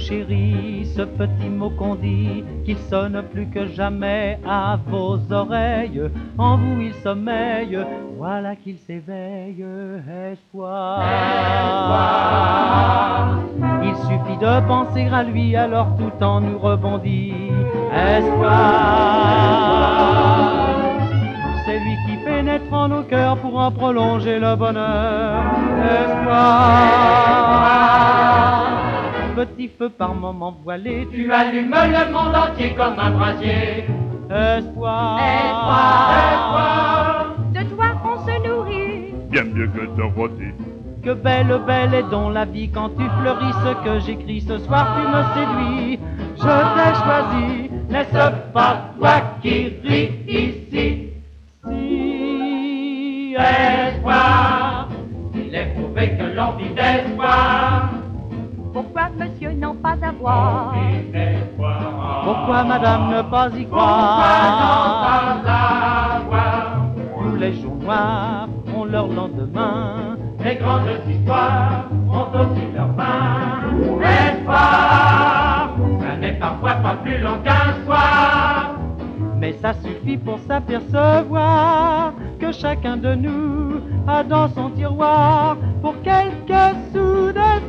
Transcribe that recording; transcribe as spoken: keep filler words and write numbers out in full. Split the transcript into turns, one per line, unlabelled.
chérie, ce petit mot qu'on dit, qu'il sonne plus que jamais à vos oreilles. En vous il sommeille, voilà qu'il s'éveille. Espoir, espoir. Il suffit de penser à lui, alors tout en nous rebondit. Espoir, c'est lui qui pénètre en nos cœurs pour en prolonger le bonheur. Espoir, petit feu par moments voilé,
tu allumes le monde entier comme un brasier.
Espoir,
espoir, espoir,
de toi on se nourrit,
bien mieux que de rôti.
Que belle, belle est donc la vie quand tu fleuris. Ce que j'écris ce soir, tu me séduis. Je t'ai choisi, n'est-ce pas toi qui ris ici? Si
espoir, il est prouvé que l'on vit d'espoir.
Pourquoi monsieur n'en pas avoir?
Pourquoi madame ne pas y
croire? Pourquoi n'en pas avoir?
Tous les jours noirs ont leur lendemain.
Les grandes histoires ont aussi leurs mains. Espoir, ça n'est parfois pas plus long qu'un soir.
Mais ça suffit pour s'apercevoir que chacun de nous a dans son tiroir pour quelques sous d'espoir.